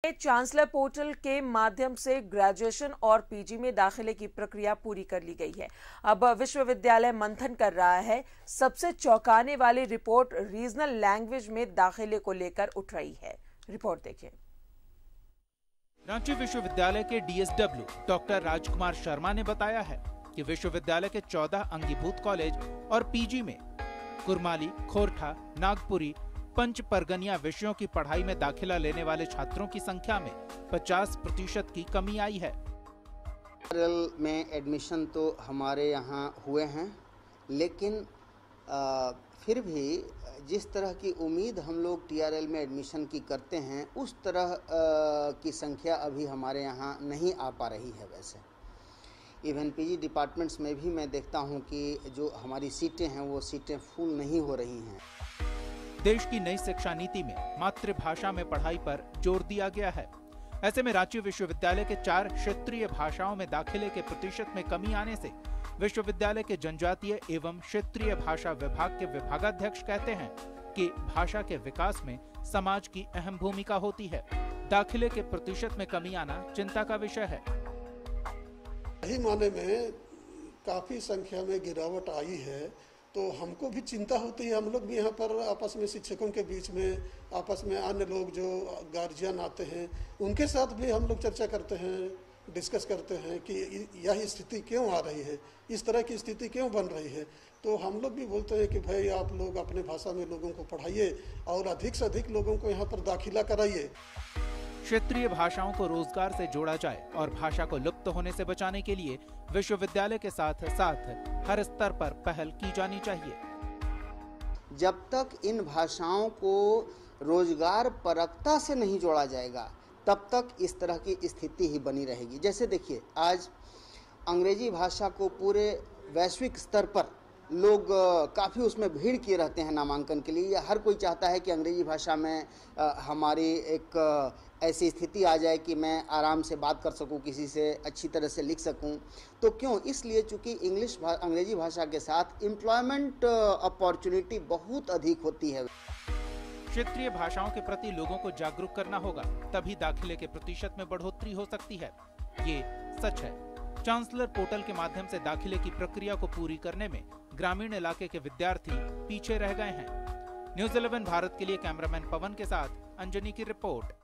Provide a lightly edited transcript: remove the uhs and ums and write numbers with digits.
Chancellor portal के माध्यम से ग्रेजुएशन और पीजी में दाखिले की प्रक्रिया पूरी कर ली गई है। अब विश्वविद्यालय मंथन कर रहा है। सबसे चौंकाने वाली रिपोर्ट रीजनल लैंग्वेज में दाखिले को लेकर उठ रही है। रिपोर्ट देखिए। रांची विश्वविद्यालय के डीएसडब्ल्यू डॉक्टर राजकुमार शर्मा ने बताया है कि विश्वविद्यालय के 14 अंगीभूत कॉलेज और पीजी में कुरमाली, खोरठा, नागपुरी, पंच परगनिया विषयों की पढ़ाई में दाखिला लेने वाले छात्रों की संख्या में 50% की कमी आई है। में एडमिशन तो हमारे यहाँ हुए हैं, लेकिन फिर भी जिस तरह की उम्मीद हम लोग टीआरएल में एडमिशन की करते हैं, उस तरह की संख्या अभी हमारे यहाँ नहीं आ पा रही है। वैसे इवन पीजी डिपार्टमेंट्स में भी मैं देखता हूँ कि जो हमारी सीटें हैं वो सीटें फुल नहीं हो रही हैं। देश की नई शिक्षा नीति में मातृभाषा में पढ़ाई पर जोर दिया गया है। ऐसे में रांची विश्वविद्यालय के 4 क्षेत्रीय भाषाओं में दाखिले के प्रतिशत में कमी आने से विश्वविद्यालय के जनजातीय एवं क्षेत्रीय भाषा विभाग के विभागाध्यक्ष कहते हैं कि भाषा के विकास में समाज की अहम भूमिका होती है। दाखिले के प्रतिशत में कमी आना चिंता का विषय है। सही माने में काफी संख्या में गिरावट आई है, तो हमको भी चिंता होती है। हम लोग भी यहाँ पर आपस में शिक्षकों के बीच में, आपस में अन्य लोग जो गार्जियन आते हैं उनके साथ भी हम लोग चर्चा करते हैं, डिस्कस करते हैं कि यह स्थिति क्यों आ रही है, इस तरह की स्थिति क्यों बन रही है। तो हम लोग भी बोलते हैं कि भाई आप लोग अपने भाषा में लोगों को पढ़ाइए और अधिक से अधिक लोगों को यहाँ पर दाखिला कराइए। क्षेत्रीय भाषाओं को रोजगार से जोड़ा जाए और भाषा को लुप्त होने से बचाने के लिए विश्वविद्यालय के साथ साथ हर स्तर पर पहल की जानी चाहिए। जब तक इन भाषाओं को रोजगार परकता से नहीं जोड़ा जाएगा, तब तक इस तरह की स्थिति ही बनी रहेगी। जैसे देखिए, आज अंग्रेजी भाषा को पूरे वैश्विक स्तर पर लोग काफ़ी उसमें भीड़ किए रहते हैं नामांकन के लिए। हर कोई चाहता है कि अंग्रेजी भाषा में हमारी एक ऐसी स्थिति आ जाए कि मैं आराम से बात कर सकूं, किसी से अच्छी तरह से लिख सकूं। तो क्यों? इसलिए चूँकि अंग्रेजी भाषा के साथ एम्प्लॉयमेंट अपॉर्चुनिटी बहुत अधिक होती है। क्षेत्रीय भाषाओं के प्रति लोगों को जागरूक करना होगा, तभी दाखिले के प्रतिशत में बढ़ोतरी हो सकती है। ये सच है। चांसलर पोर्टल के माध्यम से दाखिले की प्रक्रिया को पूरी करने में ग्रामीण इलाके के विद्यार्थी पीछे रह गए हैं। न्यूज़ 11 भारत के लिए कैमरामैन पवन के साथ अंजनी की रिपोर्ट।